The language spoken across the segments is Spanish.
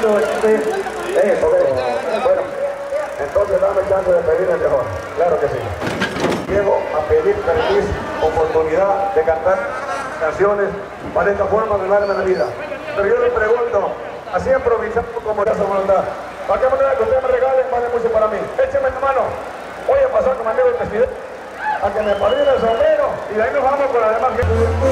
Bueno, entonces dame chance de pedir el mejor. Claro que sí. Llego a pedir permiso, oportunidad de cantar canciones para esta forma de darme la vida. Pero yo le pregunto, así improvisando como de esa voluntad, ¿para qué manera que ustedes me regalen vale mucho para mí? Écheme la mano. Voy a pasar con mi amigo el presidente a que me padrine el sombrero y de ahí nos vamos con la demás gente.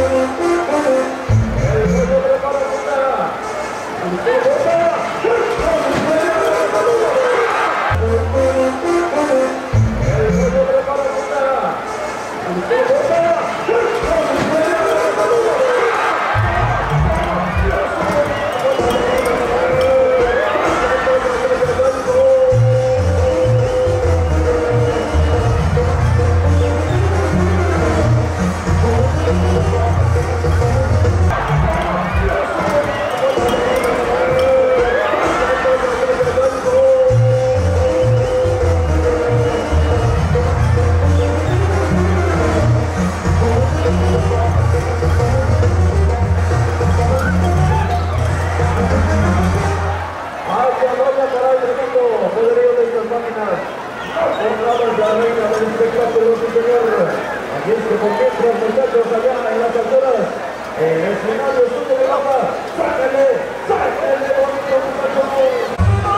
Aquí es que por mientras, muchachos, allá en las alturas, el escenario sube de baja, sáquenle bonito, muchachos.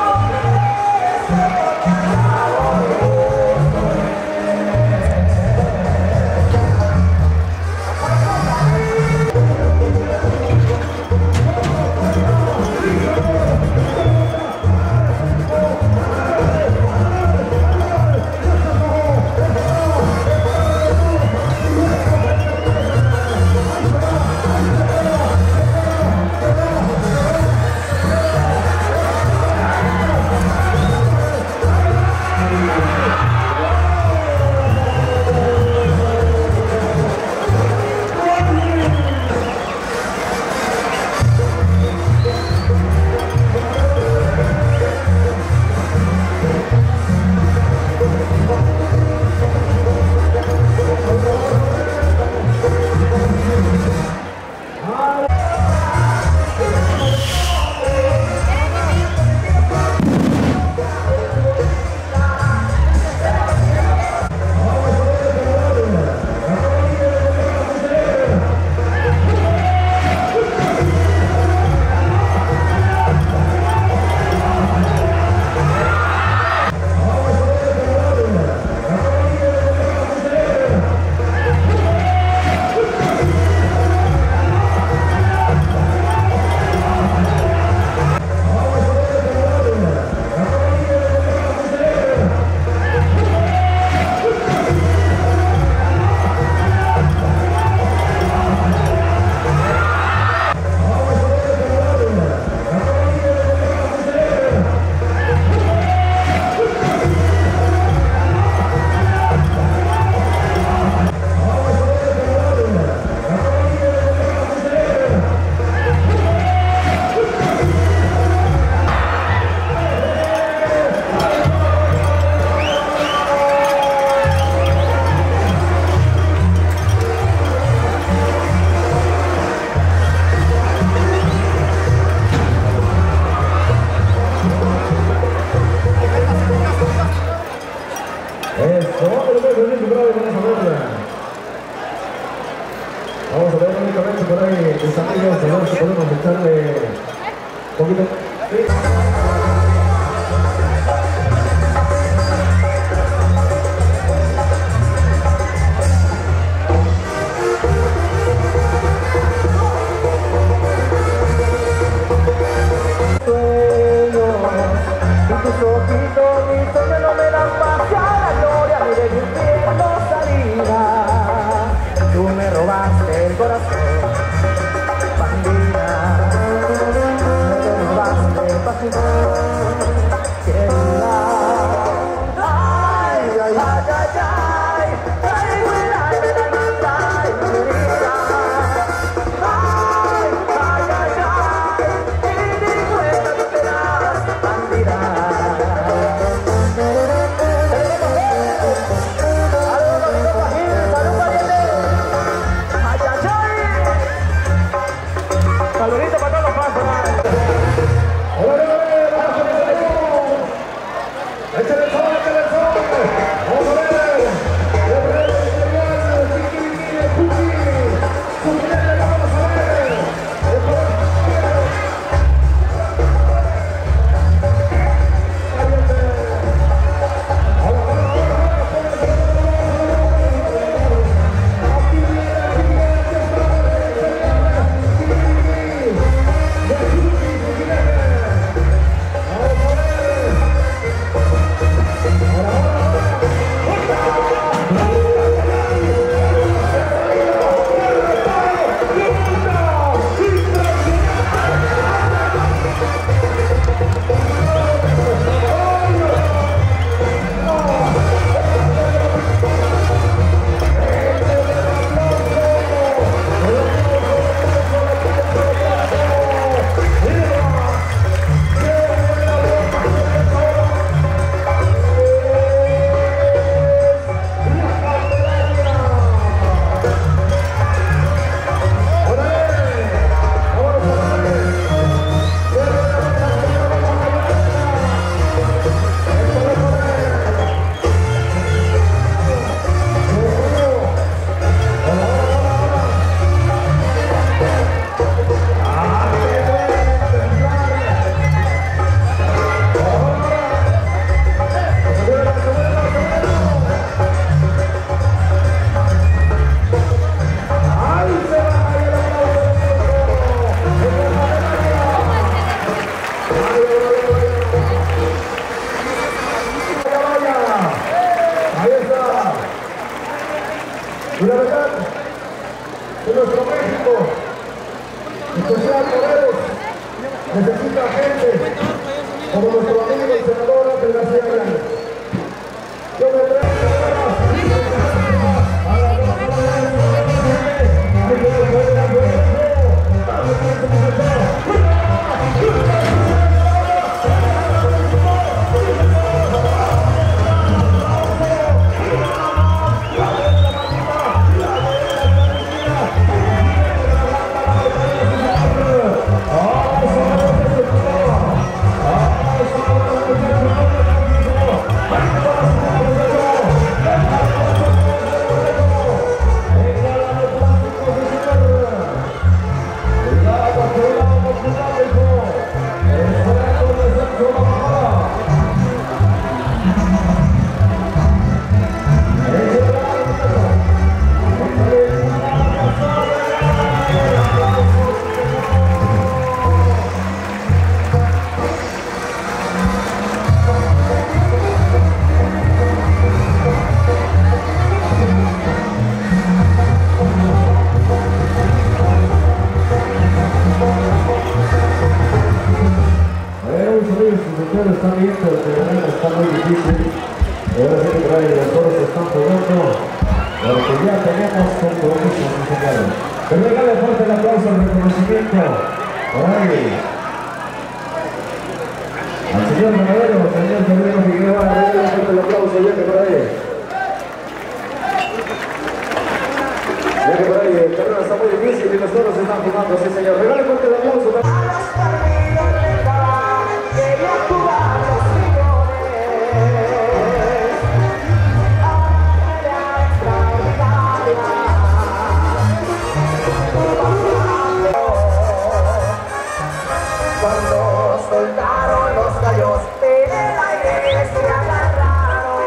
Vamos a ver únicamente por ahí mis amigos, a ver si podemos echarle un poquito. ¿Sí? Saludito para todos los fans. Y la verdad, que nuestro México, especial Morelos, necesita gente como nuestro amigo el senador Ángel García Grande. Yo me traigo a la está bien, pero el terreno está muy difícil. Ahora sí que por ahí los toros se están jugando, porque ya tenemos compromisos, señores. Pero regale fuerte el aplauso al reconocimiento. Por ahí. Al señor Ganadero, señor Fernando Figueroa, regale fuerte el aplauso, ya que por ahí. Ya que por ahí el terreno está muy difícil y los toros se están jugando, sí señor. Regale fuerte el aplauso. Cuando soltaron los gallos en el aire se agarraron,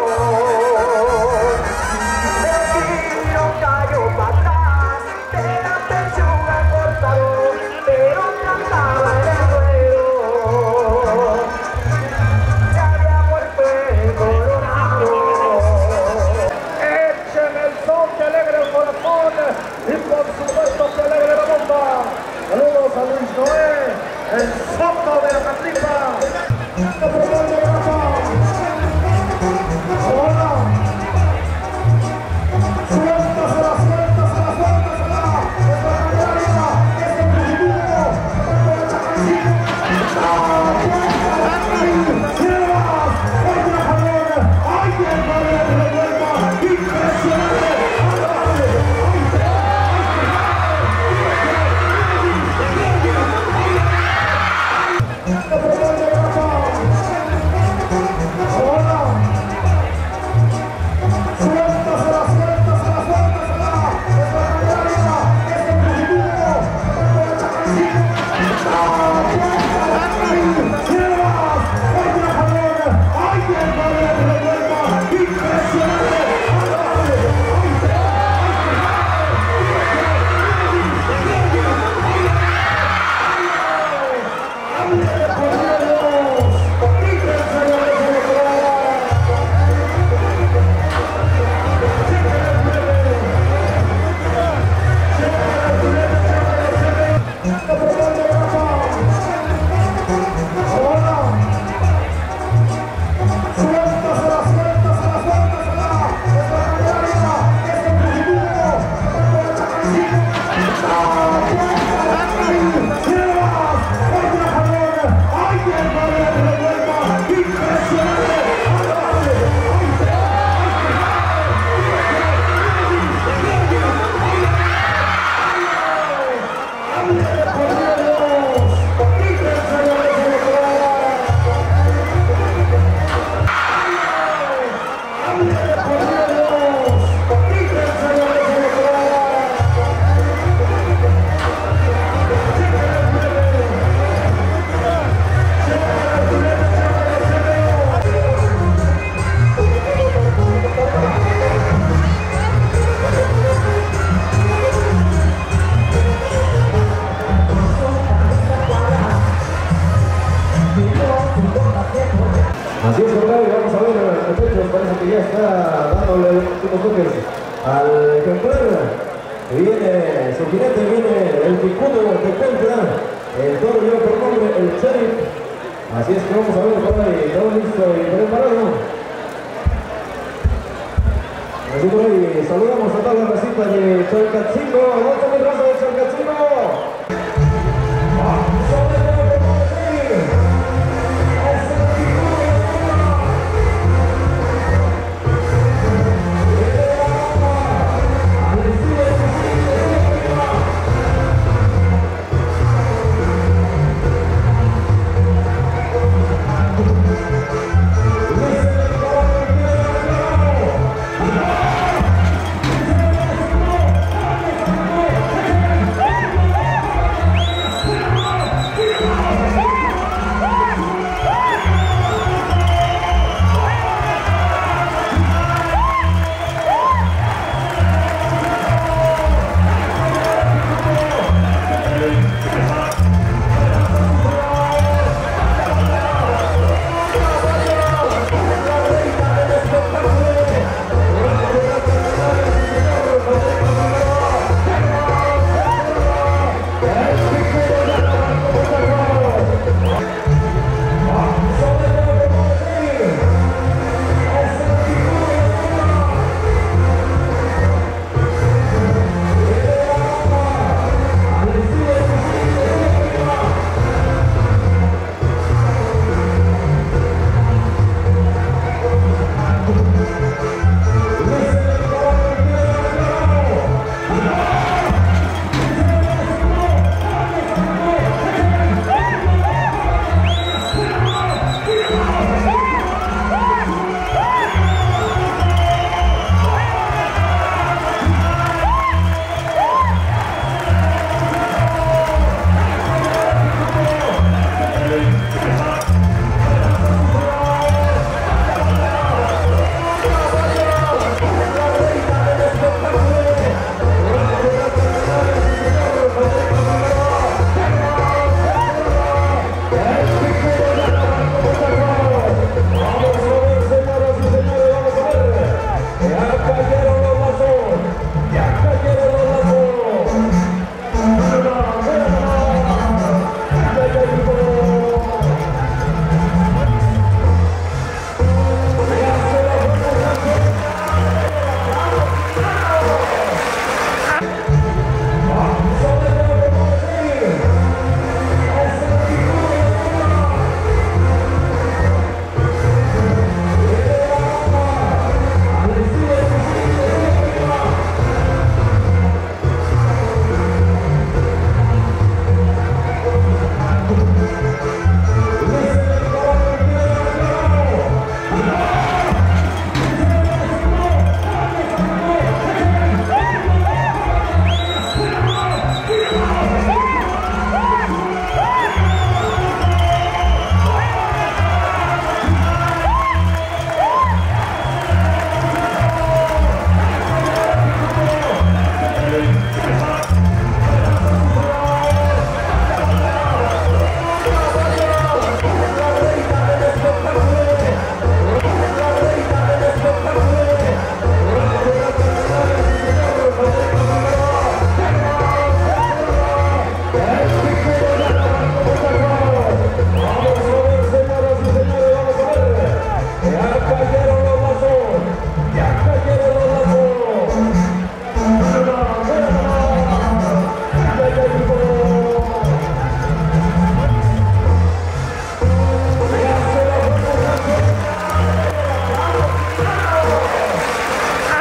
el tiro cayó para atrás, de la pechuga cortaron, pero cantaba en el ruedo, ya había muerto el Colorado. Echen el son que alegre el corazón y por supuesto que alegre la bomba. Saludos a Luis Noé, el fondo de la Catripa. Así es, ¿verdad? Y vamos a ver, muchachos, parece que ya está dándole unos toques al ejemplar. Viene su jinete, viene el picudo de contra, el toro lleva por nombre el Sheriff. Así es que vamos a ver por ahí, todo listo y preparado. Así por ahí, saludamos a toda la racita de Chalcatzingo. ¡Vamos a mi raza de Chalcatzingo!